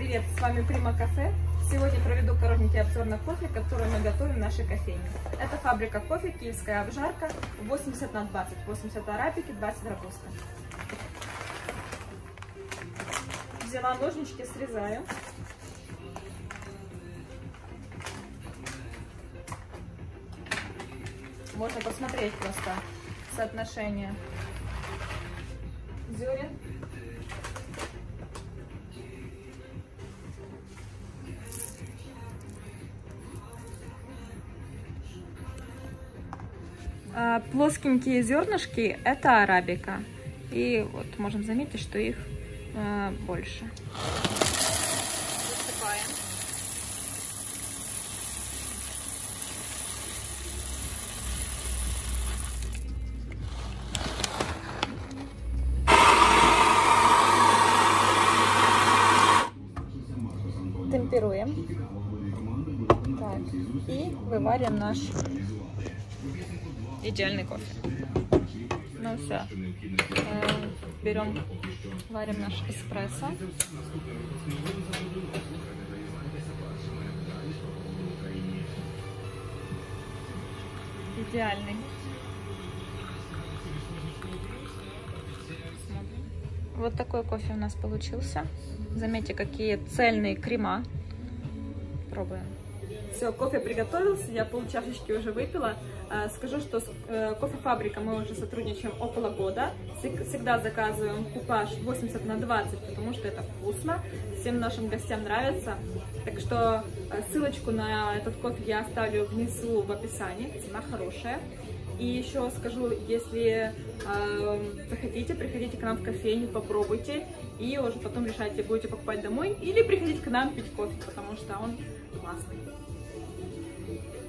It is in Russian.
привет! С вами Прима Кафе. Сегодня проведу коротенький обзор на кофе, который мы готовим в нашей кофейне. Это фабрика кофе, киевская обжарка, 80/20, 80 арабики, 20 робуста. Взяла ножнички, срезаю. Можно посмотреть просто соотношение зерен. Плоскенькие зернышки — это арабика. И вот можем заметить, что их больше. Высыпаем. Темперуем. Так, и выварим наш идеальный кофе. Ну все. Берем, варим наш эспрессо. Идеальный. Вот такой кофе у нас получился. Заметьте, какие цельные крема. Пробуем. Все, кофе приготовился, я полчашечки уже выпила. Скажу, что с кофе-фабрикой мы уже сотрудничаем около года. Всегда заказываем купаж 80/20, потому что это вкусно, всем нашим гостям нравится. Так что ссылочку на этот кофе я оставлю внизу в описании, цена хорошая. И еще скажу, если захотите, приходите к нам в кофейню, попробуйте, и уже потом решайте, будете покупать домой или приходить к нам пить кофе, потому что он классный.